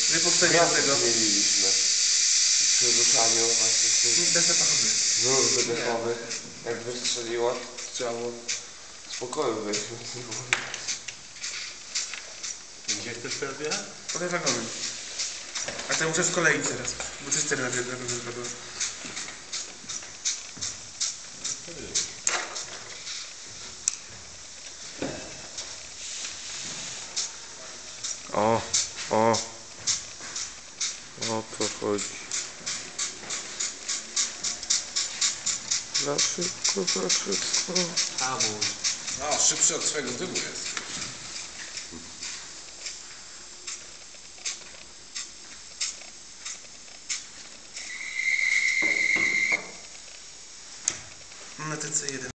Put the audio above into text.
Wypuszczenie do tego. Mieliśmy przy ruszaniu właśnie Bezzapachowy. wzór wydechowy. Jak wystrzeliło ciało z pokoju wyjśmy. Gdzie chcesz teraz jechać? Po te wagony. A to muszę z kolei teraz, bo cysterna na pewno wypadła. O to chodzi. Za szybko, za szybko. Hamuj. No, szybszy od swojego tyłu jest. Na TC1.